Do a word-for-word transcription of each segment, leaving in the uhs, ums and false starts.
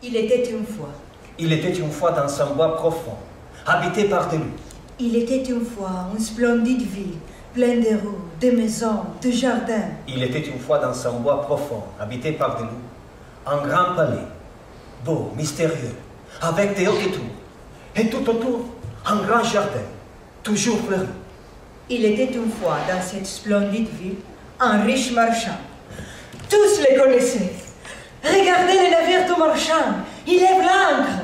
Il était une fois. Il était une fois dans un bois profond, habité par des loups. Il était une fois une splendide ville, pleine de rues, de maisons, de jardins. Il était une fois dans un bois profond, habité par des loups, un grand palais, beau, mystérieux, avec des hautes tours. Et tout autour, un grand jardin, toujours fleuri. Il était une fois dans cette splendide ville un riche marchand. Tous les connaissaient. Regardez les navires du marchand, il lève l'ancre.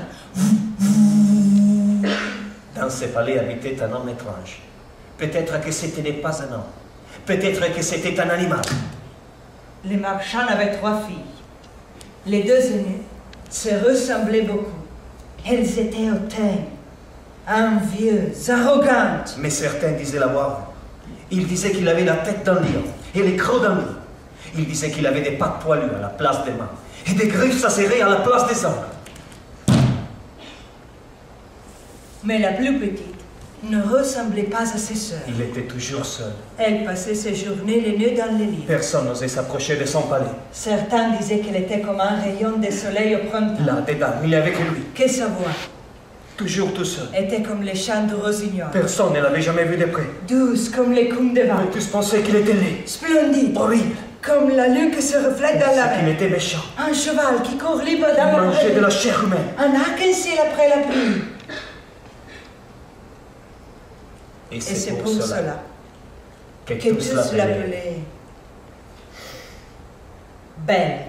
Dans ce palais habitait un homme étrange. Peut-être que ce n'était pas un homme. Peut-être que c'était un animal. Le marchand avait trois filles. Les deux aînées se ressemblaient beaucoup. Elles étaient hautaines, envieuses, arrogantes. Mais certains disaient l'avoir vu. Ils disaient qu'il avait la tête d'un lion et les crocs d'un loup. Ils disaient qu'il avait des pattes poilues à la place des mains et des griffes acérées à la place des ongles. Mais la plus petite ne ressemblait pas à ses sœurs. Il était toujours seul. Elle passait ses journées les nez dans les livres. Personne n'osait s'approcher de son palais. Certains disaient qu'elle était comme un rayon de soleil au printemps. Là, dedans, il y avait que lui. Que sa voix Toujours tout seul. était comme les chants du rossignol. Personne ne l'avait jamais vu de près. Douce comme les coumes de vin. Mais tous pensaient qu'il était laid, Splendide. horrible, Comme la lune qui se reflète dans la qu'il mer. était méchant. Un cheval qui court libre Il dans le mangeait de pré. la chair humaine. Un arc-en-ciel après la pluie. Et Et c'est pour cela que que tous tous l'appelaient l'appelaient belle.